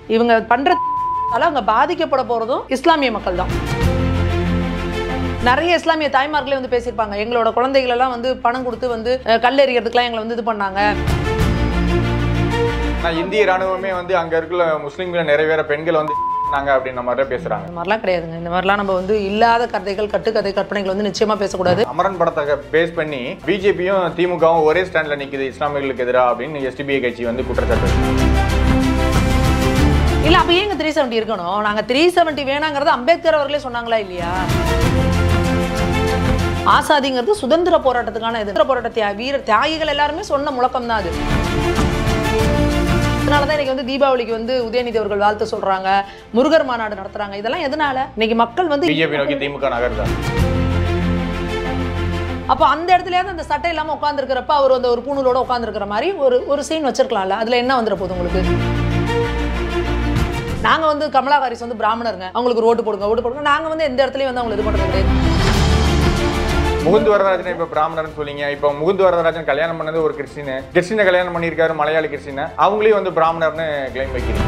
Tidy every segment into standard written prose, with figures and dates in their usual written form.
இவங்க பண்றதால அவங்க பாதிக்கப்பட போறதும் இஸ்லாமிய மக்கள் தான். நிறைய இஸ்லாமிய தாய்மார்களே வந்து பேசியிருப்பாங்க, எங்களோட குழந்தைகள் எல்லாம் வந்து பணம் கொடுத்து வந்து கல்லெறியறதுக்குலாம் எங்களை வந்து இது பண்ணாங்க. இந்திய ராணுவமே வந்து அங்க இருக்கிற முஸ்லிம்களை நிறைவேற பெண்கள் வந்து நாங்க அப்படின்ற மாதிரி பேசுறாங்க. இந்த மாதிரிலாம் கிடையாதுங்க. இந்த மாதிரிலாம் நம்ம வந்து இல்லாத கதைகள், கட்டுக்கதை, கற்பனைகள் வந்து நிச்சயமா பேசக்கூடாது. அமரன் படத்தை பேஸ் பண்ணி பிஜேபியும் திமுகவும் ஒரே ஸ்டாண்ட்ல நிக்குது இஸ்லாமியர்களுக்கு எதிராக அப்படின்னு எஸ்டிபிஐ கட்சி வந்து குற்றச்சாட்டு. இல்ல அப்ப ஏங்க 370 இருக்கணும்? நாங்க 370 வேணாங்கிறது அம்பேத்கர் அவர்களே சொன்னாங்களா இல்லையா? ஆசாதிங்கிறது சுதந்திர போராட்டத்துக்கான போராட்ட வீர தியாகிகள் எல்லாருமே சொன்ன முழக்கம் தான் அது. அதனாலதான் இன்னைக்கு வந்து தீபாவளிக்கு வந்து உதயநிதி அவர்கள் வாழ்த்து சொல்றாங்க, முருகர் மாநாடு நடத்துறாங்க. இதெல்லாம் எதனால? இன்னைக்கு மக்கள் வந்து பிஜேபி நோக்கி திமுக நகர்தான். அப்ப அந்த இடத்துலயாவது அந்த சட்டை இல்லாம உட்கார்ந்து இருக்கிறப்ப அவர் வந்து ஒரு பூணூலோட உட்கார்ந்து இருக்கிற மாதிரி ஒரு சீன் வச்சிருக்கலாம்ல. அதுல என்ன வந்துட போகுது உங்களுக்கு? நாங்க வந்து கமலா ஹாரிஸ் வந்து பிராமணருங்க, அவங்களுக்கு ஓட்டு போடுங்க. நாங்க வந்து எந்த இடத்துலயும் வந்து அவங்க இது பண்றது கிடையாது. முகுந்து வரதராஜன் இப்ப பிராமணர்னு சொல்லிங்க. இப்ப முகுந்து வரதராஜன் கல்யாணம் பண்ணது ஒரு கிறிஸ்டினை கல்யாணம் பண்ணியிருக்காரு, மலையாளி கிறிஸ்டினை. அவங்களையும் வந்து பிராமணர்னு கிளைம் வைக்கிறீங்க.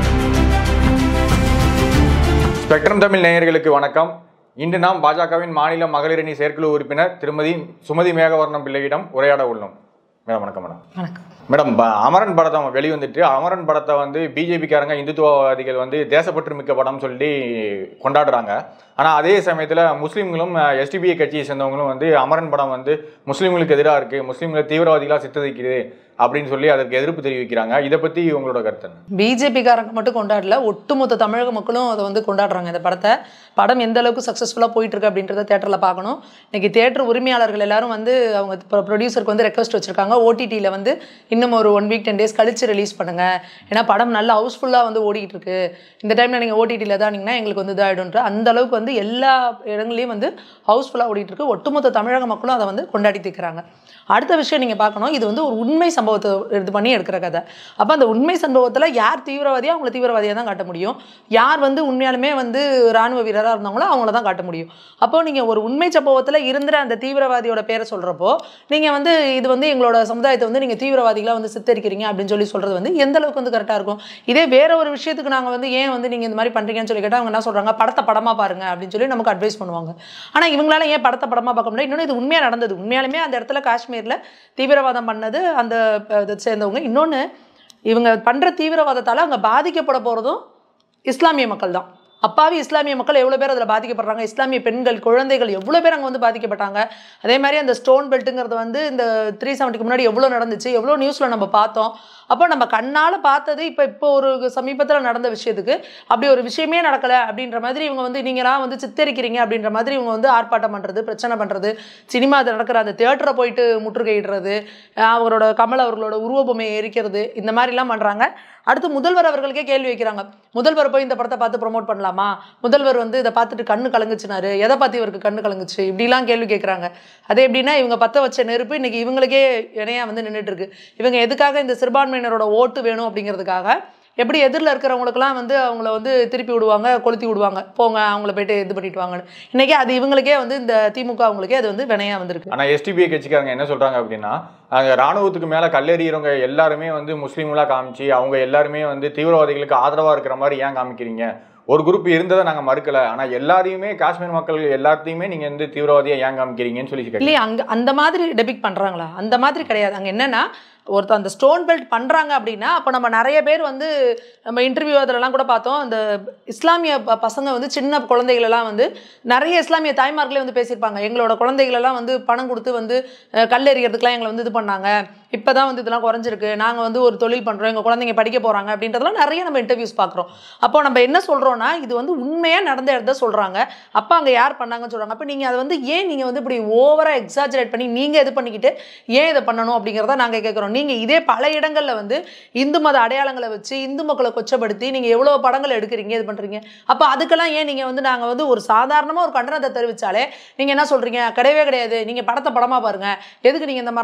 ஸ்பெக்ட்ரம் தமிழ் நேயர்களுக்கு வணக்கம். இன்று நாம் பாஜகவின் மாநில மகளிர் அணி செயற்குழு உறுப்பினர் திருமதி சுமதி மேகவர்ணம் பிள்ளையிடம் உரையாட உள்ளோம். மேடம் வணக்கம். மேடம் அமரன் படத்தை வெளிவந்துட்டு அமரன் படத்தை வந்து பிஜேபிக்காரங்க இந்துத்துவவாதிகள் வந்து தேசப்பற்று மிக்க படம் சொல்லி கொண்டாடுறாங்க. ஆனால் அதே சமயத்தில் முஸ்லீம்களும் எஸ்டிபிஐ கட்சியை சேர்ந்தவங்களும் வந்து அமரன் படம் வந்து முஸ்லீம்களுக்கு எதிராக இருக்குது, முஸ்லீம்களை தீவிரவாதிகளாக சித்தரிக்குது அப்படின்னு சொல்லி அதற்கு எதிர்ப்பு தெரிவிக்கிறாங்க. இதை பற்றி உங்களோட கருத்து? பிஜேபிக்காரங்க மட்டும் கொண்டாடல, ஒட்டுமொத்த தமிழக மக்களும் அதை வந்து கொண்டாடுறாங்க. இந்த படம் எந்த அளவுக்கு சக்ஸஸ்ஃபுல்லாக போயிட்டு இருக்கு அப்படின்றத தேட்டரில் பார்க்கணும். இன்னைக்கு தேட்டர் உரிமையாளர்கள் எல்லாரும் வந்து அவங்க ப்ரொடியூசருக்கு வந்து ரெக்வஸ்ட் வச்சிருக்காங்க, ஓடிடியில் வந்து இன்னும் ஒரு 1 வீக் 10 டேஸ் கழிச்சு ரிலீஸ் பண்ணுங்க. ஏன்னா படம் நல்லா ஹவுஸ்ஃபுல்லாக வந்து ஓடிக்கிட்டு இருக்கு. இந்த டைமில் நீங்கள் ஓடிடியில் தான் நீங்கன்னா எங்களுக்கு வந்து இதாகிடும்ன்ற அந்த அளவுக்கு வந்து எல்லா இடங்களையும் வந்து ஹவுஸ்ஃபுல்லாக ஓடிட்டு இருக்கு. ஒட்டுமொத்த தமிழக மக்களும் அதை வந்து கொண்டாடி தீர்க்கிறாங்க. அடுத்த விஷயம் நீங்கள் பார்க்கணும், இது வந்து ஒரு உண்மை சம்பவத்தை இது பண்ணி எடுக்கிற கதை. அப்போ அந்த உண்மை சம்பவத்தில் யார் தீவிரவாதியாக அவங்கள தீவிரவாதியாக தான் காட்ட முடியும், யார் வந்து உண்மையாலுமே வந்து இராணுவ வீரராக இருந்தாங்களோ அவங்கள தான் காட்ட முடியும். அப்போ நீங்கள் ஒரு உண்மை சம்பவத்தில் இருந்துற அந்த தீவிரவாதியோட பேரை சொல்கிறப்போ நீங்கள் வந்து இது வந்து எங்களோட சமுதாயத்தை வந்து நீங்கள் தீவிரவாதிகளாக வந்து சித்தரிக்கிறீங்க அப்படின்னு சொல்லி சொல்கிறது வந்து எந்த அளவுக்கு வந்து கரெக்டாக இருக்கும்? இதே வேற ஒரு விஷயத்துக்கு நாங்கள் வந்து ஏன் வந்து நீங்கள் இந்த மாதிரி பண்ணுறீங்கன்னு சொல்லி கேட்டால் அவங்க என்ன சொல்கிறாங்க, படத்தை படமாக பாருங்க அப்படின்னு சொல்லி நமக்கு அட்வைஸ் பண்ணுவாங்க. ஆனால் இவங்களால ஏன் படத்தை படமாக பார்க்க முடியாது? இன்னொன்று இது உண்மையாக நடந்தது, உண்மையாலுமே அந்த இடத்துல காஷ்மீரில் தீவிரவாதம் பண்ணது அந்த சேர்ந்தவங்க. இன்னொன்று இவங்க பண்ணுற தீவிரவாதத்தால் அவங்க பாதிக்கப்பட போகிறதும் இஸ்லாமிய மக்கள் தான். அப்பாவி இஸ்லாமிய மக்கள் எவ்வளோ பேர் அதில் பாதிக்கப்படுறாங்க, இஸ்லாமிய பெண்கள் குழந்தைகள் எவ்வளோ பேர் அங்கே வந்து பாதிக்கப்பட்டாங்க. அதே மாதிரி அந்த ஸ்டோன் பெல்ட்டுங்கிறது வந்து இந்த 370க்கு முன்னாடி எவ்வளோ நடந்துச்சு, எவ்வளோ நியூஸில் நம்ம பார்த்தோம். அப்போ நம்ம கண்ணால் பார்த்தது இப்போ ஒரு சமீபத்தில் நடந்த விஷயத்துக்கு அப்படி ஒரு விஷயமே நடக்கலை அப்படின்ற மாதிரி இவங்க வந்து நீங்களாம் வந்து சித்தரிக்கிறீங்க அப்படின்ற மாதிரி இவங்க வந்து ஆர்ப்பாட்டம் பண்ணுறது, பிரச்சனை பண்ணுறது, சினிமா நடக்கிற அந்த தியேட்டரை போயிட்டு முற்றுகையிடுறது, அவரோட கமல் அவர்களோட உருவபொம்மையை எரிக்கிறது, இந்த மாதிரிலாம் பண்ணுறாங்க. அடுத்து முதல்வர் அவர்களுக்கே கேள்வி வைக்கிறாங்க, முதல்வர் போய் இந்த படத்தை பார்த்து ப்ரொமோட் பண்ணலாமா, முதல்வர் வந்து இதை பார்த்துட்டு கண்ணு கலங்குச்சுனாரு, எதை பார்த்து இவருக்கு கண்ணு கலங்குச்சு, இப்படிலாம் கேள்வி கேட்குறாங்க. அதே எப்படின்னா இவங்க பற்ற வச்ச நெருப்பு இன்னைக்கு இவங்களுக்கே இணையாக வந்து நின்றுட்டு இருக்கு. இவங்க எதுக்காக இந்த சிறுபான்மையினரோட ஓட்டு வேணும் அப்படிங்கிறதுக்காக எப்படி எதிரில் இருக்கிறவங்களுக்குலாம் வந்து அவங்கள வந்து திருப்பி விடுவாங்க, கொளுத்தி விடுவாங்க, போங்க அவங்கள போயிட்டு இது பண்ணிட்டு வாங்கன்னு. இன்னைக்கு அது இவங்களுக்கே வந்து இந்த திமுக அவங்களுக்கே அது வந்து வினையாக வந்திருக்கு. ஆனால் எஸ்டிபிஐ கட்சிக்காரங்க என்ன சொல்றாங்க அப்படின்னா, ராணுவத்துக்கு மேலே கல்லெறிகிறவங்க எல்லாருமே வந்து முஸ்லீம்களாக காமிச்சு அவங்க எல்லாருமே வந்து தீவிரவாதிகளுக்கு ஆதரவாக இருக்கிற மாதிரி ஏன் காமிக்கிறீங்க? ஒரு குரூப் இருந்ததை நாங்கள் மறுக்கலை, ஆனால் எல்லாரையுமே காஷ்மீர் மக்கள் எல்லாத்தையுமே நீங்கள் வந்து தீவிரவாதியாக ஏன் காமிக்கிறீங்கன்னு சொல்லி இல்லையா? அங்கே அந்த மாதிரி டெபிக் பண்ணுறாங்களா? அந்த மாதிரி கிடையாது. அங்கே என்னன்னா ஒருத்தர் அந்த ஸ்டோன் பெல்ட் பண்ணுறாங்க அப்படின்னா அப்போ நம்ம நிறைய பேர் வந்து நம்ம இன்டர்வியூ அதிலலாம் கூட பார்த்தோம், அந்த இஸ்லாமிய பசங்க வந்து சின்ன குழந்தைகளெல்லாம் வந்து நிறைய இஸ்லாமிய தாய்மார்களே வந்து பேசியிருப்பாங்க, எங்களோட குழந்தைகளெல்லாம் வந்து பணம் கொடுத்து வந்து கல்லெறிகிறதுக்கெலாம் எங்களை வந்து இது பண்ணாங்க, இப்போ தான் வந்து இதெல்லாம் குறைஞ்சிருக்கு, நாங்கள் வந்து ஒரு தொழில் பண்ணுறோம், எங்கள் குழந்தைங்க படிக்க போகிறாங்க அப்படின்றதெல்லாம் நிறைய நம்ம இன்டர்வியூஸ் பார்க்குறோம். அப்போ நம்ம என்ன சொல்கிறோன்னா இது வந்து உண்மையாக நடந்த இடத்த சொல்கிறாங்க, அப்போ அங்கே யார் பண்ணாங்கன்னு சொல்கிறாங்க. அப்போ நீங்கள் அதை வந்து ஏன் நீங்கள் வந்து இப்படி ஓவராக எக்ஸாஜரேட் பண்ணி நீங்கள் இது பண்ணிக்கிட்டு ஏன் இதை பண்ணணும் அப்படிங்கிறத நாங்கள் கேட்குறோம். நீங்கள் இதே பல இடங்களில் வந்து இந்து மத அடையாளங்களை வச்சு இந்து மக்களை கொச்சப்படுத்தி நீங்கள் எவ்வளோ படங்கள் எடுக்கிறீங்க, இது பண்ணுறீங்க. அப்போ அதுக்கெல்லாம் ஏன் நீங்கள் வந்து நாங்கள் வந்து ஒரு சாதாரணமாக ஒரு கண்டனத்தை தெரிவித்தாலே நீங்கள் என்ன சொல்கிறீங்க, கிடையவே கிடையாது, நீங்கள் படத்தை படமாக பாருங்கள், எதுக்கு நீங்கள் இந்த மாதிரிலாம் பண்ணுறீங்கன்னு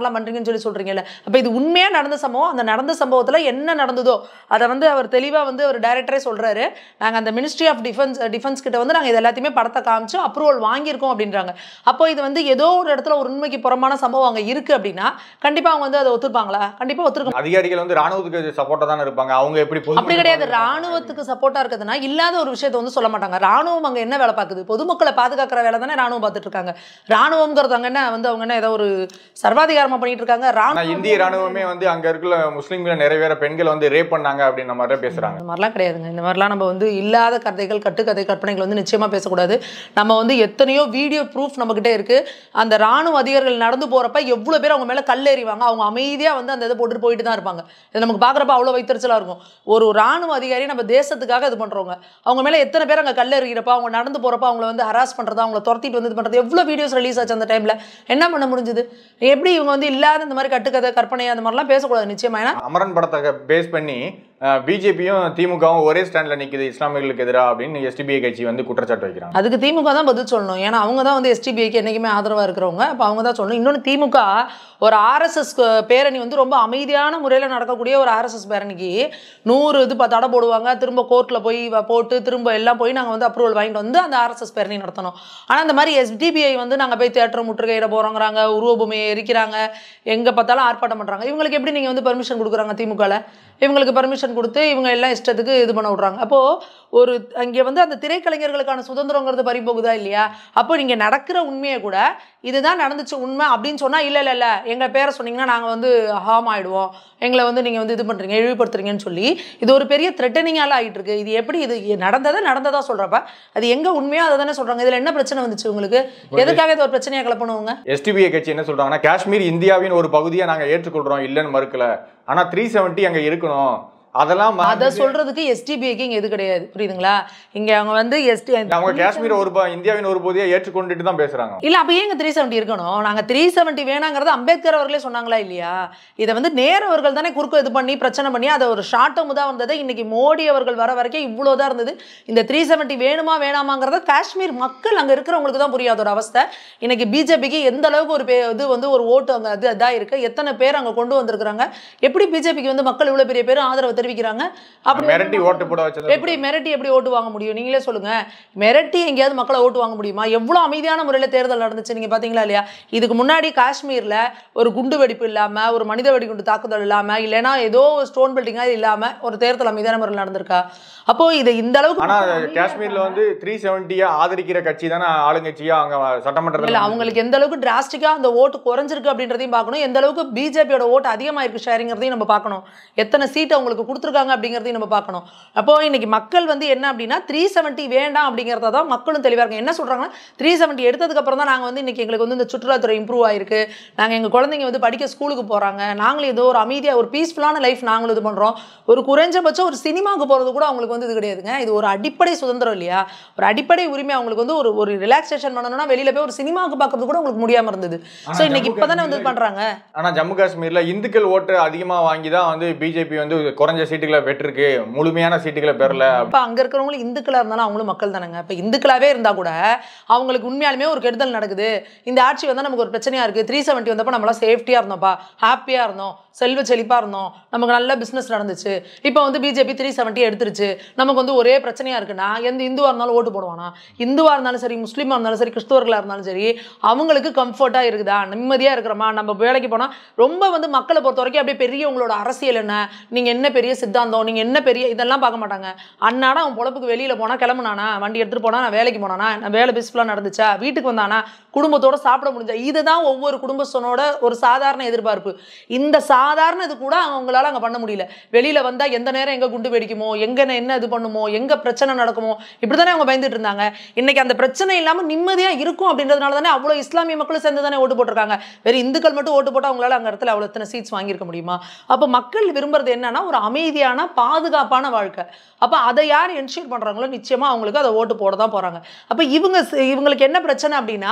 அப்படின்னு சொல்றீங்கல்ல, அப்ப இது உண்மையா நடந்த சம்பவம். அந்த நடந்த சம்பவத்துல என்ன நடந்ததோ அதை வந்து அவர் தெளிவா வந்து அவர் டைரக்டரே சொல்றாரு. நாங்க அந்த மினிஸ்ட்ரி ஆஃப் டிஃபென்ஸ் கிட்ட வந்து நாங்க இது எல்லாத்தையுமே படத்தை காமிச்சு அப்ரூவல் வாங்கியிருக்கோம் அப்படின்றாங்க. அப்போ இது வந்து ஏதோ ஒரு இடத்துல ஒரு உண்மைக்கு புறமான சம்பவம் அங்க இருக்கு அப்படின்னா கண்டிப்பா அவங்க வந்து அதை ஒத்துப்பாங்களா? கண்டிப்பா ஒத்துக்க. அதிகாரிகள் வந்து ராணுவத்துக்கு சப்போர்ட்டா தானே இருப்பாங்க. அவங்க எப்படி அப்படி கிடையாது. ராணுவத்துக்கு சப்போர்ட்டா இருக்குதுன்னா இல்லாத ஒரு விஷயத்தை வந்து சொல்ல மாட்டாங்க. ராணுவம் அங்க என்ன வேலை பார்க்குது? பொதுமக்களை பாதுகாக்கிற வேலை தானே ராணுவம் பார்த்துட்டு இருக்காங்க. ராணுவம்ங்கிறது அங்க என்ன வந்து அவங்க என்ன ஏதோ ஒரு சர்வாதிகாரமா பண்ணிட்டு இருக்காங்க. இந்திய ராணுவமே வந்து அங்க இருக்கிற முஸ்லிம்களை நிறைவேற பெண்கள் வந்து ரேப் பண்ணாங்க அப்படின்னு மாதிரி பேசுறாங்க. இந்த மாதிரிலாம் கிடையாதுங்க. இந்த மாதிரிலாம் நம்ம வந்து இல்லாத கதைகள், கட்டுக்கதை, கற்பனைகள் வந்து நிச்சயமா பேசக்கூடாது. நம்ம வந்து எத்தனையோ வீடியோ ப்ரூஃப் நம்ம கிட்டே இருக்கு. அந்த ராணுவ அதிகாரிகள் நடந்து போறப்ப எவ்வளவு பேர் அவங்க மேல கல் எறிவாங்க. அவங்க அமைதியா வந்து அந்த இதை போட்டுட்டு போயிட்டு தான் இருப்பாங்க. இது நமக்கு பாக்குறப்ப அவ்வளவு வைத்தறிச்சலா இருக்கும். ஒரு ராணுவ அதிகாரி நம்ம தேசத்துக்காக இது பண்றவங்க, அவங்க மேல எத்தனை பேர் அங்க கல் எறிகிறப்ப, அவங்க நடந்து போறப்ப அவங்களை வந்து ஹராஸ் பண்றது, அவங்களை துரத்திட்டு வந்து இது பண்றது, எவ்வளவு வீடியோஸ் ரிலீஸ் ஆச்சு அந்த டைம்ல. என்ன பண்ண முடிஞ்சது? எப்படி இவங்க வந்து இல்லாத இந்த மாதிரி கட்டுக்கதை, கற்பனை அந்த மாதிரிலாம் பேசக்கூடாது நிச்சயமா. ஏன்னா அமரன் படத்தை பேஸ் பண்ணி பிஜேபியும் திமுகவும் ஒரே ஸ்டாண்ட்ல நிக்குது இஸ்லாமியர்களுக்கு எதிராக அப்படின்னு எஸ்டிபிஐ கட்சி வந்து குற்றச்சாட்டு வைக்கிறாங்க. அதுக்கு திமுக தான் பதில் சொல்லணும். ஏன்னா அவங்க தான் வந்து எஸ்டிபிஐக்கு என்னைக்குமே ஆதரவா இருக்கிறவங்க. அப்போ அவங்க தான் சொல்லணும். இன்னொன்று, திமுக ஒரு ஆர்எஸ்எஸ் பேரணி வந்து ரொம்ப அமைதியான முறையில் நடக்கக்கூடிய ஒரு ஆர்எஸ்எஸ் பேரணிக்கு 100 இது தடை போடுவாங்க. திரும்ப கோர்ட்டில் போய் போட்டு திரும்ப எல்லாம் போய் நாங்கள் வந்து அப்ரூவல் வாங்கிட்டு வந்து அந்த ஆர்எஸ்எஸ் பேரணி நடத்தணும். ஆனால் இந்த மாதிரி எஸ்டிபிஐ வந்து நாங்கள் போய் தியேட்டர் முற்றுகையிட போகிறோங்கிறாங்க, உருவபூமியை எரிக்கிறாங்க, எங்கே பார்த்தாலும் ஆர்ப்பாட்டம் பண்ணுறாங்க. இவங்களுக்கு எப்படி நீங்கள் வந்து பர்மிஷன் கொடுக்குறாங்க? திமுகவில் இவங்களுக்கு பர்மிஷன் கொடுத்து இவங்க எல்லாம் இஷ்டத்துக்கு இது பண்ண விட்றாங்க. அப்போது ஒரு அங்கே வந்து அந்த திரைக்கலைஞர்களுக்கான சுதந்திரங்கிறது பறிபோகுதா இல்லையா? அப்போ நீங்கள் நடக்கிற உண்மையை கூட இதுதான் நடந்துச்சு உண்மை அப்படின்னு சொன்னால் இல்லை இல்லை இல்லை எங்கள் பேரை சொன்னீங்கன்னா நாங்கள் வந்து ஹார்ம் ஆகிடுவோம், எங்களை வந்து நீங்கள் வந்து இது பண்ணுறீங்க, இழிவுபடுத்துறீங்கன்னு சொல்லி இது ஒரு பெரிய த்ரெட்டனிங்கால ஆகிட்டு இருக்கு. இது எப்படி இது நடந்ததா சொல்கிறப்ப அது எங்கே உண்மையோ அதை தானே சொல்கிறாங்க. இதில் என்ன பிரச்சனை வந்துச்சு உங்களுக்கு? எதுக்காக இது ஒரு பிரச்சனையாக கிளப்பணுங்க? எஸ்டிபிஐ கட்சி என்ன சொல்கிறாங்கன்னா, காஷ்மீர் இந்தியாவின் ஒரு பகுதியை நாங்கள் ஏற்றுக்கொள்கிறோம், இல்லைன்னு மறுக்கல, ஆனால் 370 அங்கே இருக்கணும், அதெல்லாம் அதை சொல்றதுக்கு எஸ்டிபிஐக்கு இங்க எது கிடையாது. புரியுதுங்களா? இங்க அவங்க வந்து அவங்க காஷ்மீர் ஒரு இந்தியாவின் ஒரு பகுதியை ஏற்றுக்கொண்டுட்டு தான் பேசுறாங்க. இல்ல அப்ப ஏங்க 370 இருக்கணும்? நாங்க 370 வேணாங்கிறது அம்பேத்கர் அவர்களே சொன்னாங்களா இல்லையா? இதை வந்து நேரு அவர்கள் தானே குறுக்க இது பண்ணி பிரச்சனை பண்ணி அதை ஒரு ஷார்ட் டேர்ம் தான் வந்தது. இன்னைக்கு மோடி அவர்கள் வர வரைக்கும் இவ்வளவுதான் இருந்தது. இந்த 370 வேணுமா வேணாமாங்கிறத காஷ்மீர் மக்கள் அங்க இருக்கிறவங்களுக்கு தான் புரியாத ஒரு அவஸ்தை. இன்னைக்கு பிஜேபிக்கு எந்த அளவுக்கு ஒரு இது வந்து ஒரு ஓட்டு அங்க அது இதா இருக்கு, எத்தனை பேர் அங்க கொண்டு வந்திருக்கிறாங்க, எப்படி பிஜேபிக்கு வந்து மக்கள் இவ்வளவு பெரிய பேர் ஆதரவு தெரிவிக்கிறாங்க. அப்படி மிரட்டி ஓட்டு போட வச்சது எப்படி மிரட்டி எப்படி ஓட்டு வாங்க முடியும்? நீங்களே சொல்லுங்க. மிரட்டி எங்கேயாவது மக்களை ஓட்டு வாங்க முடியுமா? எவ்வளவு அமைதியான முறையில் தேர்தல் நடந்துச்சு நீங்க பாத்தீங்களா இல்லையா? இதுக்கு முன்னாடி காஷ்மீர்ல ஒரு குண்டு வெடிப்பு இல்லாம, ஒரு மனித வெடிகுண்டு தாக்குதல் இல்லாம, இல்லைன்னா ஏதோ ஸ்டோன் பில்டிங்கா இல்லாம ஒரு தேர்தல் அமைதியான முறையில் நடந்திருக்கா? அப்போ இது இந்த அளவுக்கு. ஆனா காஷ்மீர்ல வந்து 370 ஆதரிக்கிற கட்சி தானே ஆளுங்கட்சியா அங்க சட்டமன்றத்தில். அவங்களுக்கு எந்த அளவுக்கு டிராஸ்டிக்கா அந்த ஓட்டு குறைஞ்சிருக்கு அப்படின்றதையும் பார்க்கணும். எந்த அளவுக்கு பிஜேபியோட ஓட்டு அதிகமாயிருக்கு ஷேரிங்கிறதையும் நம்ம பார்க்கணும். எத்தனை சீட் அவங்களுக்கு கொடுத்துருக்காங்க அப்படிங்கிறதையும் நம்ம பார்க்கணும். அப்போ இன்னைக்கு மக்கள் வந்து என்ன அப்படின்னா 370 வேண்டாம் அப்படிங்கிறத தான் மக்களும் தெளிவாக இருக்காங்க. என்ன சொல்றாங்கன்னா 370 எடுத்ததுக்கு அப்புறம் தான் நாங்கள் வந்து இன்னைக்கு எங்களுக்கு வந்து இந்த சுற்றுலாத்துறை இம்ப்ரூவ் ஆயிருக்கு, நாங்கள் எங்கள் குழந்தைங்க வந்து படிக்க ஸ்கூலுக்கு போறாங்க, நாங்களும் ஏதோ ஒரு அமைதியாக ஒரு பீஸ்ஃபுல்லான லைஃப் நாங்களும் இது பண்றோம். ஒரு குறைஞ்சபட்சம் ஒரு சினிமாவுக்கு போறது கூட அவங்களுக்கு வந்து இது கிடையாதுங்க. இது ஒரு அடிப்படை சுதந்திரம் இல்லையா? ஒரு அடிப்படை உரிமை. அவங்களுக்கு வந்து ஒரு ரிலாக்ஸேஷன் பண்ணணும்னா வெளியில போய் ஒரு சினிமாவுக்கு பார்க்கறது கூட உங்களுக்கு முடியாம இருந்தது. ஸோ இன்னைக்கு இப்பதானே வந்து பண்றாங்க. ஆனா ஜம்மு காஷ்மீர்ல இந்துக்கள் ஓட்டு அதிகமா வாங்கி தான் வந்து பிஜேபி வந்து குறைஞ்ச சீட்டுகளை பெற்றிருக்கு, முழுமையான சீட்டுகளை பெறல. அப்ப அங்க இருக்கிறவங்களும் இந்துக்களா இருந்தாலும் அவங்களும் மக்கள் தானங்க. இப்ப இந்துக்களாவே இருந்தா கூட அவங்களுக்கு உண்மையாலுமே ஒரு கெடுதல் நடக்குது, இந்த ஆட்சி வந்தா நமக்கு ஒரு பிரச்சனையா இருக்கு, 370 வந்தப்ப நம்மளாம் சேஃப்டியா இருந்தோம்ப்பா, ஹாப்பியா இருந்தோம், செல்வ செழிப்பா இருந்தோம், நமக்கு நல்ல பிசினஸ் நடந்துச்சு, இப்போ வந்து பிஜேபி 370 எடுத்துருச்சு, நமக்கு வந்து ஒரே பிரச்சனையா இருக்குன்னா எந்த இந்துவா இருந்தாலும் ஓட்டு போடுவானா? இந்துவா இருந்தாலும் சரி, முஸ்லீமா இருந்தாலும் சரி, கிறிஸ்தவர்களா இருந்தாலும் சரி, அவங்களுக்கு கம்ஃபர்ட்டா இருக்குதா, நிம்மதியா இருக்கிறோமா, நம்ம வேலைக்கு போனா ரொம்ப வந்து மக்களை பொறுத்த வரைக்கும் அப்படியே பெரிய உங்களோட அரசியல் என்ன, நீங்க என்ன பெரிய சித்தாந்தம், நீங்க என்ன பெரிய இதெல்லாம் பார்க்க மாட்டாங்க. அண்ணாடா அவன் பொழப்புக்கு வெளியில போனா, கிளம்புனானா, வண்டி எடுத்துட்டு போனா, நான் வேலைக்கு போனானா, நான் வேலை பீஸ்ஃபுல்லா நடந்துச்சா, வீட்டுக்கு வந்தானா, குடும்பத்தோட சாப்பிட முடிஞ்சா, இதுதான் ஒவ்வொரு குடும்பத்தோட ஒரு சாதாரண எதிர்பார்ப்பு. இந்த சாதாரண இது கூட அவங்களால அங்க பண்ண முடியல. வெளியில வந்தா எந்த நேரம் எங்க குண்டு வெடிக்குமோ, எங்க என்ன இது பண்ணுமோ, எங்க பிரச்சனை நடக்குமோ, இப்படித்தானே அவங்க பயந்துட்டு இருந்தாங்க. இன்னைக்கு அந்த பிரச்சனை இல்லாம நிம்மதியா இருக்கும் அப்படின்றதுனால தானே அவ்வளவு இஸ்லாமிய மக்களும் சேர்ந்து தானே ஓட்டு போட்டிருக்காங்க. வேற இந்துக்கள் மட்டும் ஓட்டு போட்டு அவங்களால அங்க இடத்துல அவ்வளவு எத்தனை சீட்ஸ் வாங்கியிருக்க முடியுமா? அப்ப மக்கள் விரும்புறது என்னன்னா ஒரு அமைதியான பாதுகாப்பான வாழ்க்கை. அப்ப அதை யார் என்ஷூர் பண்றாங்களோ நிச்சயமா அவங்களுக்கு அதை ஓட்டு போட தான் போறாங்க. அப்ப இவங்களுக்கு என்ன பிரச்சனை அப்படின்னா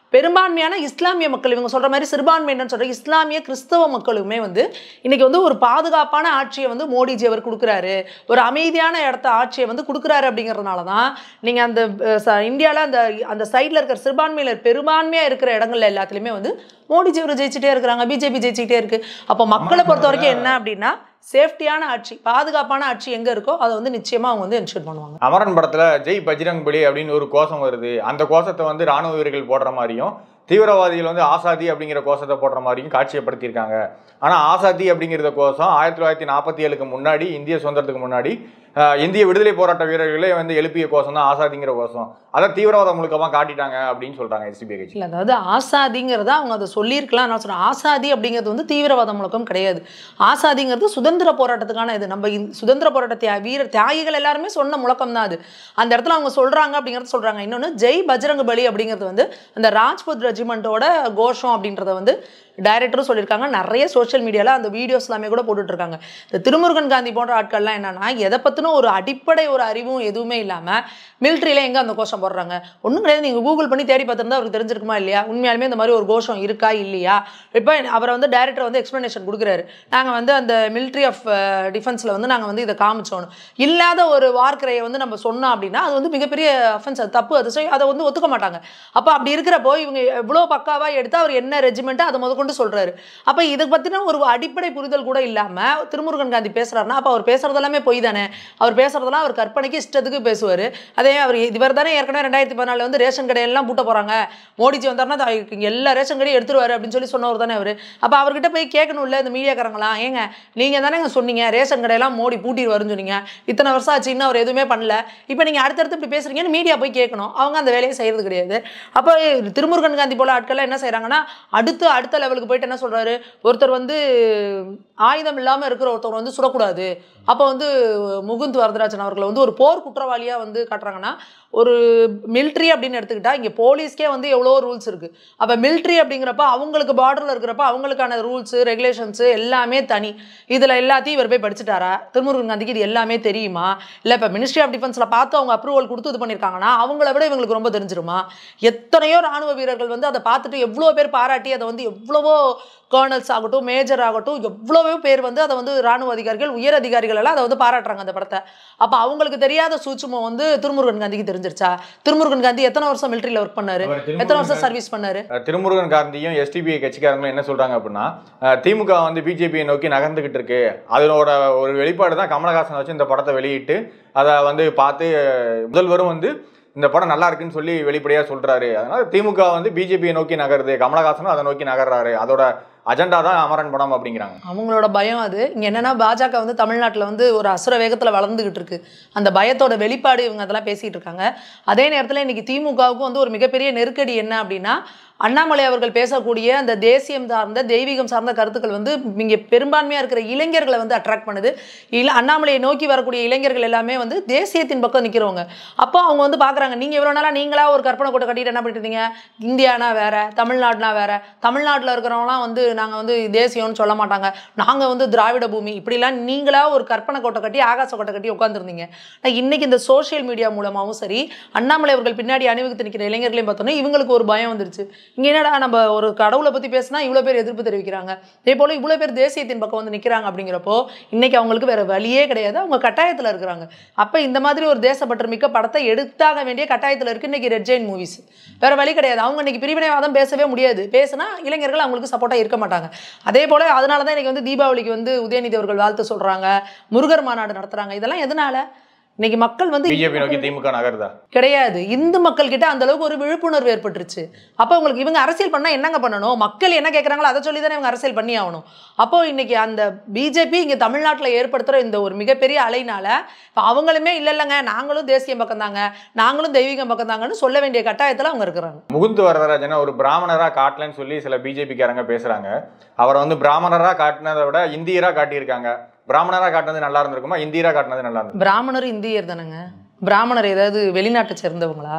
பெரும்பான்மையான இஸ்லாமிய மக்கள், இவங்க சொல்ற மாதிரி சிறுபான்மையினர் சொல்ற இஸ்லாமிய கிறிஸ்தவ மக்களுமே வந்து இன்னைக்கு வந்து ஒரு பாதுகாப்பான ஆட்சியை வந்து மோடிஜி அவர் கொடுக்குறாரு, ஒரு அமைதியான இடத்த ஆட்சியை வந்து கொடுக்குறாரு. அப்படிங்கிறதுனால தான் நீங்க அந்த இந்தியாவில் அந்த அந்த சைடில் இருக்கிற சிறுபான்மையினர் பெரும்பான்மையா இருக்கிற இடங்கள்ல எல்லாத்துலேயுமே வந்து மோடிஜி அவர் ஜெயிச்சுட்டே இருக்கிறாங்க, பிஜேபி ஜெயிச்சுட்டே இருக்கு. அப்போ மக்களை பொறுத்த வரைக்கும் என்ன அப்படின்னா, சேஃப்டியான ஆட்சி, பாதுகாப்பான ஆட்சி எங்க இருக்கோ அதை வந்து நிச்சயமா அவங்க வந்து என்ஷூர் பண்ணுவாங்க. அமரன் படத்துல ஜெய் பஜ்ரங் பலி அப்படின்னு ஒரு கோஷம் வருது. அந்த கோஷத்தை வந்து ராணுவ வீரர்கள் போடுற மாதிரியும், தீவிரவாதிகள் வந்து ஆசாதி அப்படிங்கிற கோஷத்தை போடுற மாதிரியும் காட்சியப்படுத்தியிருக்காங்க. ஆனா ஆசாதி அப்படிங்கிற கோஷம் 1947க்கு முன்னாடி, இந்திய சுதந்திரத்துக்கு முன்னாடி இந்திய விடுதலை போராட்ட வீரர்களே வந்து எழுப்பிய கோஷம் தான் ஆசாதிங்கிற கோஷம். அதை தீவிரவாத முழுக்கமா காட்டிட்டாங்க அப்படின்னு சொல்றாங்க எஸ்டிபிஐ கட்சி. இல்லை, அதாவது ஆசாதிங்கிறத அவங்க அதை சொல்லியிருக்கலாம். நான் சொல்றேன், ஆசாதி அப்படிங்கிறது வந்து தீவிரவாத முழக்கம் கிடையாது. ஆசாதிங்கிறது சுதந்திர போராட்டத்துக்கான இது. நம்ம சுதந்திர போராட்ட வீரர் தியாகிகள் எல்லாருமே சொன்ன முழக்கம் தான் அது. அந்த இடத்துல அவங்க சொல்றாங்க அப்படிங்கிறத சொல்றாங்க. இன்னொன்று ஜெய் பஜ்ரங் பலி அப்படிங்கிறது வந்து அந்த ராஜ்புத் ரெஜிமெண்ட்டோட கோஷம் அப்படின்றத வந்து டைரக்டரும் சொல்லியிருக்காங்க. நிறைய சோஷியல் மீடியாவில் அந்த வீடியோஸ் எல்லாமே கூட போட்டுட்டு இருக்காங்க. இந்த திருமுருகன் காந்தி போன்ற ஆட்கள்லாம் என்னன்னா, எதை பற்றின ஒரு அடிப்படை ஒரு அறிவும் எதுவுமே இல்லாமல் மிலிட்ரியில எங்கே அந்த கோஷம் போடுறாங்க ஒன்றும் கிடையாது. நீங்கள் கூகுள் பண்ணி தேடி பார்த்துருந்தா அவருக்கு தெரிஞ்சிருக்குமா இல்லையா, உண்மையாலுமே இந்த மாதிரி ஒரு கோஷம் இருக்கா இல்லையா. இப்போ அவரை வந்து டைரக்டர் வந்து எக்ஸ்பிளனேஷன் கொடுக்குறாரு, நாங்கள் வந்து அந்த மிலிட்ரி ஆஃப் டிஃபென்ஸில் வந்து நாங்கள் வந்து இதை காமிச்சோன்னு. இல்லாத ஒரு வார்க்கரையை வந்து நம்ம சொன்னோம் அப்படின்னா அது வந்து மிகப்பெரிய அஃபென்ஸ், அது தப்பு, அது அதை வந்து ஒத்துக்க மாட்டாங்க. அப்போ அப்படி இருக்கிறப்போ இவங்க எவ்வளோ பக்காவாக எடுத்து அவர் என்ன ரெஜிமெண்ட்டோ அதை முதற்கொண்டு சொல்றாரு. அப்ப இதை பத்தின ஒரு அடிப்படை புரிதல் கூட இல்லாம திருமுருகன் காந்தி பேசுறாருன்னா அப்ப அவர் பேசுறதெல்லாமே பொய் தானே. அவர் பேசுறதெல்லாம் அவர் கற்பனைக்கு இஷ்டத்துக்கு பேசுவாரு. அதே அவர் இவர் தானே ஏற்கனவே 2014 வந்து ரேஷன் கடையெல்லாம் பூட்ட போறாங்க, மோடிஜி வந்தாருன்னா எல்லா ரேஷன் கடையும் எடுத்துருவாரு அப்படின்னு சொல்லி சொன்னவர் தானே அவரு. அப்ப அவர்கிட்ட போய் கேட்கணும்ல இந்த மீடியாக்காரங்களா, ஏங்க நீங்க தானே சொன்னீங்க ரேஷன் கடையெல்லாம் மோடி பூட்டிடுவாருன்னு சொன்னீங்க, இத்தனை வருஷம் ஆச்சு இன்னும் அவர் எதுவுமே பண்ணல, இப்ப நீங்க அடுத்தடுத்து இப்படி பேசுறீங்கன்னு மீடியா போய் கேட்கணும். அவங்க அந்த வேலையை செய்யறது கிடையாது. அப்ப திருமுருகன் காந்தி போல ஆட்கள் என்ன செய்யறாங்கன்னா, அடுத்த லெவலுக்கு போயிட்டு என்ன சொல்றாரு, ஒருத்தர் வந்து ஆயுதம் இல்லாம இருக்கிற ஒருத்தர் வந்து சுடக்கூடாது. அப்போ வந்து முகுந்த் வரதராஜன் அவர்களை வந்து ஒரு போர் குற்றவாளியா வந்து காட்டுறாங்கன்னா, ஒரு மிலிட்ரி அப்படின்னு எடுத்துக்கிட்டா இங்கே போலீஸ்க்கே வந்து எவ்வளோ ரூல்ஸ் இருக்குது. அப்போ மிலிட்ரி அப்படிங்கிறப்ப அவங்களுக்கு பார்டரில் இருக்கிறப்ப அவங்களுக்கான ரூல்ஸு ரெகுலேஷன்ஸு எல்லாமே தனி. இதில் எல்லாத்தையும் இவர் போய் படிச்சுட்டாரா? திருமுருகன் காந்திக்கு இது எல்லாமே தெரியுமா? இல்லை இப்போ மினிஸ்ட்ரி ஆஃப் டிஃபென்ஸில் பார்த்து அவங்க அப்ரூவல் கொடுத்து இது பண்ணியிருக்காங்கன்னா அவங்கள விட இவங்களுக்கு ரொம்ப தெரிஞ்சிருமா? எத்தனையோ ராணுவ வீரர்கள் வந்து அதை பார்த்துட்டு எவ்வளோ பேர் பாராட்டி அதை வந்து எவ்வளவோ கர்னல்ஸ் ஆகட்டும் மேஜர் ஆகட்டும் எவ்வளவோ பேர் வந்து அதை வந்து ராணுவ அதிகாரிகள் உயர் அதிகாரிகள் எல்லாம் அதை வந்து பாராட்டுறாங்க அந்த படத்தை. அப்போ அவங்களுக்கு தெரியாத சூட்சுமம் வந்து திருமுருகன் காந்திக்கு தெரிஞ்சிருச்சா? திருமுருகன் காந்தி எத்தனை வருஷம் மிலிட்டரியில் ஒர்க் பண்ணாரு, எத்தனை வருஷம் சர்வீஸ் பண்ணாரு? திருமுருகன் காந்தியும் எஸ்டிபிஐ கட்சிக்காரங்களும் என்ன சொல்றாங்க அப்படின்னா, திமுக வந்து பிஜேபியை நோக்கி நகர்ந்துகிட்டு இருக்கு, அதனோட ஒரு வெளிப்பாடு தான் கமலஹாசன் வச்சு இந்த படத்தை வெளியிட்டு அதை வந்து பார்த்து முதல்வரும் வந்து இந்த படம் நல்லா இருக்குன்னு சொல்லி வெளிப்படையா சொல்றாரு. அதனால திமுக வந்து பிஜேபியை நோக்கி நகருது, கமலஹாசனும் அதை நோக்கி நகர்றாரு, அதோட அஜெண்டா தான் அமரன் படம் அப்படிங்கிறாங்க. அவங்களோட பயம் அது. இங்க என்னன்னா பாஜக வந்து தமிழ்நாட்டில் வந்து ஒரு அசுர வேகத்துல வளர்ந்துகிட்டு இருக்கு. அந்த பயத்தோட வெளிப்பாடு இவங்க அதெல்லாம் பேசிட்டு இருக்காங்க. அதே நேரத்தில் இன்னைக்கு திமுகவுக்கும் வந்து ஒரு மிகப்பெரிய நெருக்கடி என்ன அப்படின்னா, அண்ணாமலை அவர்கள் பேசக்கூடிய அந்த தேசியம் சார்ந்த தெய்வீகம் சார்ந்த கருத்துக்கள் வந்து இங்கே பெரும்பான்மையாக இருக்கிற இளைஞர்களை வந்து அட்ராக்ட் பண்ணுது. அண்ணாமலையை நோக்கி வரக்கூடிய இளைஞர்கள் எல்லாமே வந்து தேசியத்தின் பக்கம் நிற்கிறவங்க. அப்போ அவங்க வந்து பார்க்குறாங்க, நீங்கள் இவ்வளோ நாளாக நீங்களா ஒரு கற்பனை கோட்டை கட்டிட்டு என்ன பண்ணிட்டு இருந்தீங்க, இந்தியானா வேற தமிழ்நாடுனா வேற, தமிழ்நாட்டில் இருக்கிறவங்களாம் வந்து நாங்கள் வந்து தேசியம்னு சொல்ல மாட்டாங்க, நாங்கள் வந்து திராவிட பூமி, இப்படிலாம் நீங்களா ஒரு கற்பனை கோட்டை கட்டி ஆகாச கோட்டை கட்டி உட்காந்துருந்தீங்க. இன்னைக்கு இந்த சோசியல் மீடியா மூலமாகவும் சரி, அண்ணாமலை அவர்கள் பின்னாடி அணிவகுத்து நிற்கிற இளைஞர்களையும் பார்த்தோன்னா இவங்களுக்கு ஒரு பயம் வந்துருச்சு. இங்கே என்னடா நம்ம ஒரு கடவுளை பற்றி பேசினா இவ்வளோ பேர் எதிர்ப்பு தெரிவிக்கிறாங்க, இதே போல் இவ்வளோ பேர் தேசியத்தின் பக்கம் வந்து நிற்கிறாங்க. அப்படிங்கிறப்போ இன்னைக்கு அவங்களுக்கு வேற வழியே கிடையாது, அவங்க கட்டாயத்தில் இருக்கிறாங்க. அப்போ இந்த மாதிரி ஒரு தேசப்பற்று மிக்க படத்தை எடுத்தாக வேண்டிய கட்டாயத்தில் இருக்கு இன்னைக்கு ரெட் ஜெயின் மூவிஸ். வேற வழி கிடையாது. அவங்க இன்னைக்கு பிரிவினைவாதம் பேசவே முடியாது, பேசினா இளைஞர்கள் அவங்களுக்கு சப்போர்ட்டாக இருக்க மாட்டாங்க. அதே போல் அதனால தான் இன்னைக்கு வந்து தீபாவளிக்கு வந்து உதயநிதி அவர்கள் வாழ்த்து சொல்கிறாங்க, முருகர் மாநாடு நடத்துகிறாங்க. இதெல்லாம் எதனால? இன்னைக்கு மக்கள் வந்து பிஜேபி நோக்கி திமுக நகருதா கிடையாது, இந்து மக்கள் கிட்ட அந்த அளவுக்கு ஒரு விழிப்புணர்வு ஏற்பட்டுருச்சு. அப்போ உங்களுக்கு இவங்க அரசியல் பண்ணா என்னங்க பண்ணணும்? மக்கள் என்ன கேட்குறாங்களோ அதை சொல்லி தானே இவங்க அரசியல் பண்ணி ஆகணும். அப்போ இன்னைக்கு அந்த பிஜேபி இங்கே தமிழ்நாட்டில் ஏற்படுத்துகிற இந்த ஒரு மிகப்பெரிய அலைனால இப்போ அவங்களுமே இல்லைங்க நாங்களும் தேசியம் பக்கம் தாங்க, நாங்களும் தெய்வீகம் பக்கம் தாங்கன்னு சொல்ல வேண்டிய கட்டாயத்தில் அவங்க இருக்கிறாங்க. முகுந்த் வரதராஜனை ஒரு பிராமணராக காட்டலன்னு சொல்லி சில பிஜேபிக்காரங்க பேசுறாங்க. அவரை வந்து பிராமணராக காட்டினதை விட இந்தியராக காட்டியிருக்காங்க. பிராமணராக காட்டினது நல்லா இருந்திருக்குமா, இந்தியராக காட்டினது நல்லா இருந்திருக்கும்? பிராமணர் இந்தியர் தானேங்க. பிராமணர் ஏதாவது வெளிநாட்டை சேர்ந்தவங்களா?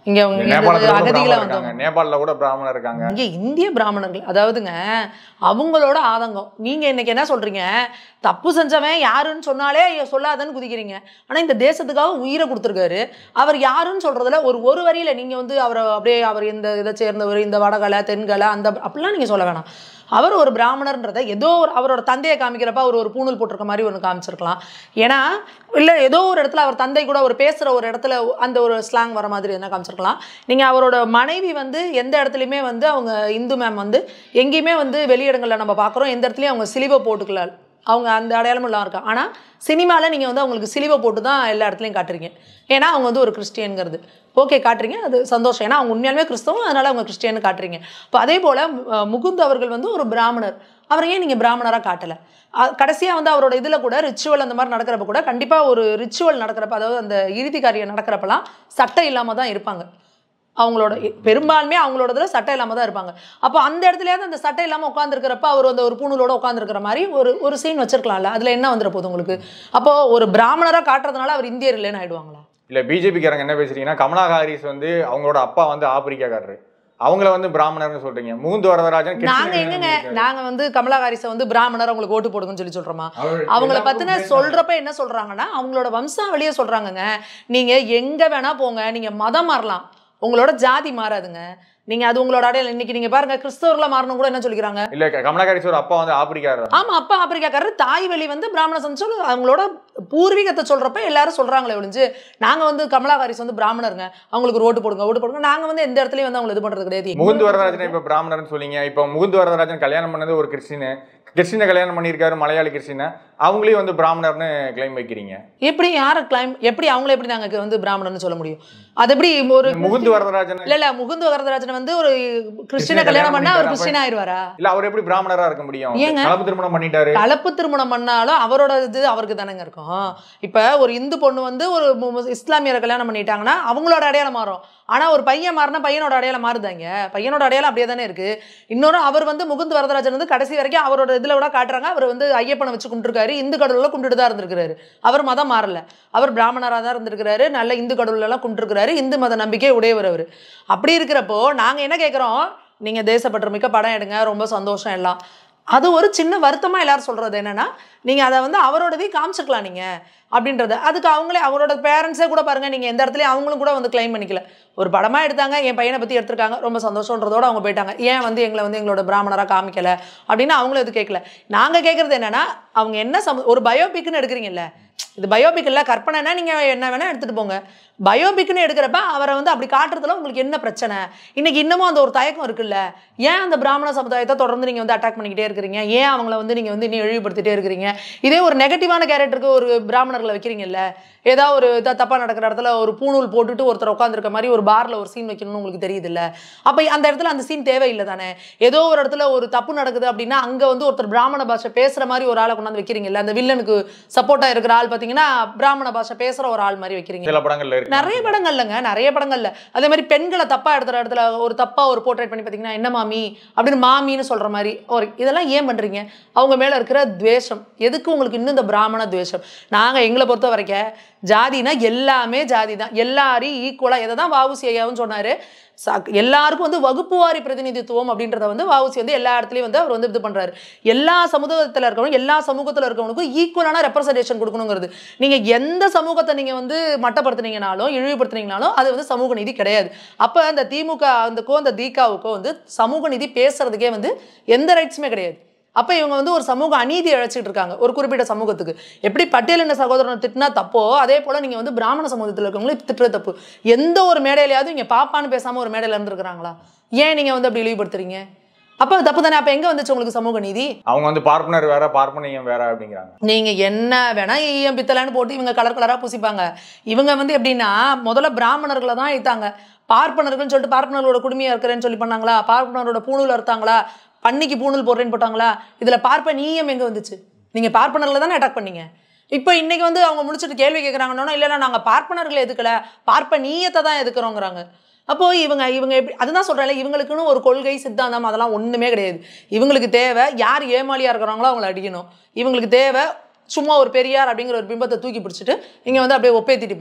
இங்க அகதிகளா வந்தவங்க நேபாளல கூட பிராமணர் இருக்காங்க. இங்க இந்திய பிராமணர்கள், அதாவதுங்க அவங்களோட ஆதங்கம். நீங்க இன்னைக்கு என்ன சொல்றீங்க, தப்பு செஞ்சவன் யாருன்னு சொன்னாலே சொல்லாதன்னு குதிக்கிறீங்க. ஆனா இந்த தேசத்துக்காக உயிரை கொடுத்துருக்காரு. அவர் யாருன்னு சொல்றதுல ஒரு வரியில நீங்க வந்து அவரை அப்படியே அவர் இந்த இதை சேர்ந்தவர், இந்த வடகலை தென்கலை அந்த அப்படிலாம் நீங்க சொல்ல வேணாம். அவர் ஒரு பிராமணர்ன்றதை ஏதோ ஒரு அவரோட தந்தையை காமிக்கிறப்ப அவர் ஒரு பூணூல் போட்டிருக்க மாதிரி ஒன்று காமிச்சிருக்கலாம். ஏன்னா இல்லை ஏதோ ஒரு இடத்துல அவர் தந்தை கூட ஒரு பேசுகிற ஒரு இடத்துல அந்த ஒரு ஸ்லாங் வர மாதிரி என்ன காமிச்சிருக்கலாம். நீங்கள் அவரோட மனைவி வந்து எந்த இடத்துலையுமே வந்து அவங்க இந்து மேம் வந்து எங்கேயுமே வந்து வெளியிடங்களில் நம்ம பார்க்குறோம், எந்த இடத்துலையும் அவங்க சிலுவை போட்டுக்கல, அவங்க அந்த அடையாளமும் இல்லாமல் இருக்கா. ஆனால் சினிமாவில் நீங்கள் வந்து அவங்களுக்கு சிலுவை போட்டு தான் எல்லா இடத்துலையும் காட்டுறீங்க. ஏன்னா அவங்க வந்து ஒரு கிறிஸ்டியனுங்கிறது ஓகே காட்டுறீங்க, அது சந்தோஷம். ஏன்னா அவங்க உண்மையாலுமே கிறிஸ்தவம், அதனால் அவங்க கிறிஸ்டியன்னு காட்டுறீங்க. இப்போ அதே போல் முகுந்த் அவர்கள் வந்து ஒரு பிராமணர், அவரை ஏன் நீங்கள் பிராமணராக காட்டலை? கடைசியாக வந்து அவரோட இதில் கூட ரிச்சுவல் அந்த மாதிரி நடக்கிறப்ப கூட கண்டிப்பாக ஒரு ரிச்சுவல் நடக்கிறப்ப, அதாவது அந்த இறுதி காரியம் நடக்கிறப்பெல்லாம் சட்டை இல்லாமல் தான் இருப்பாங்க. அவங்களோட பெரும்பான்மையே அவங்களோட இதில் சட்டை இல்லாமல் தான் இருப்பாங்க. அப்போ அந்த இடத்துலயாவது அந்த சட்டை இல்லாமல் உட்காந்துருக்கிறப்ப அவர் அந்த ஒரு பூணூலோட உட்காந்துருக்கிற மாதிரி ஒரு சீன் வச்சிருக்கலாம்ல. அதில் என்ன வந்துட போகுது உங்களுக்கு? அப்போ ஒரு பிராமணராக காட்டுறதுனால அவர் இந்தியர் இல்லைன்னு ஆயிடுவாங்களா? இல்லை, பிஜேபிக்காரங்க என்ன பேசுறீங்கன்னா, கமலா ஹாரிஸ் வந்து அவங்களோட அப்பா வந்து ஆப்பிரிக்காக்காரரு, அவங்கள வந்து பிராமணர்னு சொல்றீங்க. முகுந்த் வரதராஜன் நாங்க எங்கங்க நாங்க வந்து கமலா ஹாரிஸை வந்து பிராமணர் அவங்களுக்கு ஓட்டு போடுங்கன்னு சொல்றோமா? அவங்கள பத்தின சொல்றப்ப என்ன சொல்றாங்கன்னா அவங்களோட வம்சாவளியை சொல்றாங்கங்க. நீங்க எங்க வேணா போங்க, நீங்க மதம் மாறலாம், உங்களோட ஜாதி மாறாதுங்க. நீங்க அது உங்களோட அடையாளம். இன்னைக்கு நீங்க பாருங்க கிறிஸ்தவர்களா மாறணும் கூட என்ன சொல்லிக்கிறாங்க, இல்ல கமலா ஹாரிஸ் ஒரு அப்பா வந்து ஆப்பிரிக்காரர். ஆமா, அப்பா ஆப்பிரிக்காரர், தாய் வழி வந்து பிராமண சம்சம், அவங்களோட பூர்வீகத்தை சொல்றப்ப எல்லாரும் சொல்றாங்களே ஒழிஞ்சு நாங்க வந்து கமலா ஹாரிஸ் வந்து பிராமணருங்க, அவங்களுக்கு ஓட்டு போடுங்க. நாங்க வந்து எந்த இடத்துலயும் வந்து அவங்க இது பண்றது கிடையாது. முகுந்த் வரதராஜன் இப்ப பிராமணர்னு சொல்லிங்க. இப்ப முகுந்த் வரதராஜன் கல்யாணம் பண்ணது ஒரு கிறிஸ்டினை கல்யாணம் பண்ணியிருக்காரு, மலையாளி கிறிஸ்டினை, அவங்களையும் வந்து பிராமணர்னு கிளைம் வைக்கிறீங்க. எப்படி யாரை கிளைம், எப்படி அவங்கள எப்படி நாங்க வந்து பிராமணர்னு சொல்ல முடியும்? அது எப்படி ஒரு முகுந்த் வரதராஜன் இல்ல முகுந்த் வரதராஜன் வந்து ஒரு கிறிஸ்டினை கல்யாணம் பண்ணா அவர் கிறிஸ்டின் ஆயிடுவாரா? இல்ல அவர் எப்படி பிராமணரா இருக்க முடியும்? கலப்பு திருமணம் பண்ணிட்டாரு. கலப்பு திருமணம் பண்ணாலும் அவரோட இது அவருக்கு தானங்க இருக்கும். இப்ப ஒரு இந்து பொண்ணு வந்து ஒரு இஸ்லாமியரை கல்யாணம் பண்ணிட்டாங்கன்னா அவங்களோட அடையாளம் மாறும். ஆனா ஒரு பையன் மாறினா பையனோட அடையாளம் மாறுதாங்க, பையனோட அடையாளம் அப்படியே தானே இருக்கு. இன்னொரு அவர் வந்து முகுந்த் வரதராஜன் வந்து கடைசி வரைக்கும் அவரோட இதுல கூட காட்டுறாங்க, அவர் வந்து ஐயப்பனை வச்சு கும்பிட்டுருக்காரு, இந்து கடவுள கும்பிட்டு தான் இருந்திருக்காரு. அவர் மதம் மாறல, அவர் பிராமணராக தான் இருந்திருக்கிறாரு, நல்ல இந்து கடவுள் எல்லாம் கும்பிட்டுருக்காரு, இந்து மத நம்பிக்கை உடையவர் அவர். அப்படி இருக்கிறப்போ நாங்க என்ன கேட்கிறோம், நீங்க தேசப்பற்று மிக்க படம் எடுங்க, ரொம்ப சந்தோஷம் எல்லாம். அது ஒரு சின்ன வருத்தமா எல்லாரும் சொல்றது என்னன்னா, நீங்க அதை வந்து அவரோடதே காமிச்சிக்கலாம் நீங்க அப்படின்றது. அதுக்கு அவங்களே அவரோட பேரண்ட்ஸே கூட பாருங்க, நீங்க எந்த இடத்துலயும் அவங்களும் கூட வந்து கிளைம் பண்ணிக்கல. ஒரு படமா எடுத்தாங்க, என் பையனை பத்தி எடுத்திருக்காங்க, ரொம்ப சந்தோஷம்ன்றதோட அவங்க போயிட்டாங்க. ஏன் வந்து எங்களை வந்து எங்களோட பிராமணரா காமிக்கல அப்படின்னு அவங்களும் எது கேட்கல. நாங்க கேட்கறது என்னன்னா, அவங்க என்ன ஒரு பயோபிக்னு எடுக்கிறீங்கல்ல, இது பயோபிக் இல்லை கற்பனைனா நீங்க என்ன வேணா எடுத்துட்டு போங்க. பயோபிக்னு எடுக்கிறப்ப அவரை வந்து அப்படி காட்டுறதுல உங்களுக்கு என்ன பிரச்சனை? இன்னைக்கு இன்னமும் அந்த ஒரு தயக்கம் இருக்குல்ல, ஏன் அந்த பிராமண சமுதாயத்தை தொடர்ந்து நீங்க வந்து அட்டாக் பண்ணிக்கிட்டே இருக்கிறீங்க? ஏன் அவங்கள வந்து நீங்க வந்து இன்னும் இழிவுபடுத்திட்டே இருக்கிறீங்க? இதே ஒரு நெகட்டிவான கேரக்டருக்கு ஒரு பிராமணர்களை வைக்கிறீங்கல்ல, ஏதாவது ஒரு தப்பா நடக்கிற இடத்துல ஒரு பூணூல் போட்டுட்டு ஒருத்தர் உட்காந்துருக்க மாதிரி ஒரு பார்ல ஒரு சீன் வைக்கணும்னு உங்களுக்கு தெரியுது இல்ல? அப்ப அந்த இடத்துல அந்த சீன் தேவையில்லை தானே? ஏதோ ஒரு இடத்துல ஒரு தப்பு நடக்குது அப்படின்னா அங்க வந்து ஒருத்தர் பிராமண பாஷை பேசுற மாதிரி ஒரு ஆளை கொண்டாந்து வைக்கிறீங்கல்ல, அந்த வில்லனுக்கு சப்போர்ட்டா இருக்கிற ஆள் பாத்தீங்கன்னா பிராமண பாஷை பேசுற ஒரு ஆள் மாதிரி வைக்கிறீங்க. சில படங்கள்ல இருக்கு, நிறைய படங்கள்லங்க, நிறைய படங்கள்ல. அதே மாதிரி பெண்களை தப்பா எடுத்துற இடத்துல ஒரு தப்பா ஒரு போர்ட்ரேட் பண்ணி பாத்தீங்கன்னா என்ன மாமி அப்படின்னு மாமின்னு சொல்ற மாதிரி இதெல்லாம் ஏன் பண்றீங்க? அவங்க மேல இருக்கிற துவேஷம் எதுக்கு உங்களுக்கு? இன்னும் இந்த பிராமண துவேஷம். நாங்க எங்களை பொறுத்த வரைக்கும் ஜாதினா எல்லாமே ஜாதி தான், எல்லாரையும் ஈக்குவலா. எதை தான் வஉசி ஐயாவும் சொன்னாரு, எல்லாருக்கும் வந்து வகுப்புவாரி பிரதிநிதித்துவம் அப்படின்றத வந்து வஉசி வந்து எல்லா இடத்துலயும் வந்து அவர் வந்து இது பண்றாரு. எல்லா சமுதாயத்துல இருக்கவங்க, எல்லா சமூகத்துல இருக்கவங்களுக்கும் ஈக்குவலான ரெப்ரசன்டேஷன் கொடுக்கணுங்கிறது. நீங்க எந்த சமூகத்தை நீங்க வந்து மட்டப்படுத்துனீங்கனாலும் இழிவுபடுத்துனீங்கனாலும் அது வந்து சமூக நீதி கிடையாது. அப்ப அந்த திமுக அந்த திகாவுக்கோ வந்து சமூக நீதி பேசுறதுக்கே வந்து எந்த ரைட்ஸுமே கிடையாது. அப்ப இவங்க வந்து ஒரு சமூக அநீதி அழைச்சிட்டு இருக்காங்க ஒரு குறிப்பிட்ட சமூகத்துக்கு. எப்படி பட்டியலின சகோதரனை திட்டினா தப்போ அதே போல நீங்க வந்து பிராமண சமூகத்தில் இருக்கவங்களும் திட்டுறது தப்பு. எந்த ஒரு மேடையிலையாவது இங்க பாப்பான்னு பேசாம ஒரு மேடையில இருந்திருக்கிறாங்களா? ஏன் நீங்க வந்து அப்படி இழிவுபடுத்துறீங்க? அப்ப தப்பு தானே. அப்ப எங்க வந்துச்சு உங்களுக்கு சமூக நீதி? அவங்க வந்து பார்ப்பனர் வேற பார்ப்பனியம் வேற அப்படிங்கிறாங்க. நீங்க என்ன வேணா ஈயம் பித்தளைன்னு போட்டு இவங்க கலர் கலரா பூசிப்பாங்க. இவங்க வந்து எப்படின்னா முதல்ல பிராமணர்களை தான் இழுத்தாங்க. பார்ப்பனர்கள்னு சொல்லிட்டு பார்ப்பனர்களோட குடுமையா இருக்கிறேன்னு சொல்லி பண்ணாங்களா? பார்ப்பனரோட பூணூல் அறுத்தாங்களா? பன்னிக்கு பூணூல் போடுறேன்னு போட்டாங்களா? இதுல பார்ப்பனியம் எங்க வந்துச்சு? நீங்க பார்ப்பனர்களை தானே அட்டாக் பண்ணீங்க. இப்போ இன்னைக்கு வந்து அவங்க முடிச்சுட்டு கேள்வி கேட்குறாங்கன்னா, இல்லைன்னா நாங்க பார்ப்பனர்களை எதுக்கல, பார்ப்பனியத்தை தான் எதுக்குறோங்கிறாங்க. அப்போ இவங்க எப்படி? அதுதான் சொல்றேன், இவங்களுக்குன்னு ஒரு கொள்கை சித்தாந்தம் அதெல்லாம் ஒண்ணுமே கிடையாது. இவங்களுக்கு தேவை யார் ஏமாளியா இருக்கிறாங்களோ அவங்கள அடிக்கணும். இவங்களுக்கு தேவை சும்மா ஒரு பெரியார் அப்படிங்கிற ஒரு பிம்பத்தை தூக்கி பிடிச்சிட்டு இங்க வந்து அப்படியே ஒப்பேத்திட்டு போகணும்.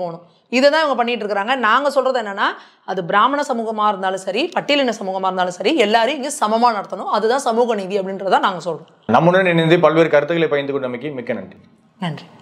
இதை தான் இவங்க பண்ணிட்டு இருக்கிறாங்க. நாங்கள் சொல்கிறது என்னென்னா, அது பிராமண சமூகமாக இருந்தாலும் சரி, பட்டியலின சமூகமாக இருந்தாலும் சரி, எல்லாரையும் இங்கே சமமாக நடத்தணும். அதுதான் சமூக நீதி அப்படின்றத நாங்கள் சொல்கிறோம். நம்முடன் இணைந்து பல்வேறு கருத்துக்களை பகிர்ந்து கொண்டமைக்கு மிக்க நன்றி. நன்றி.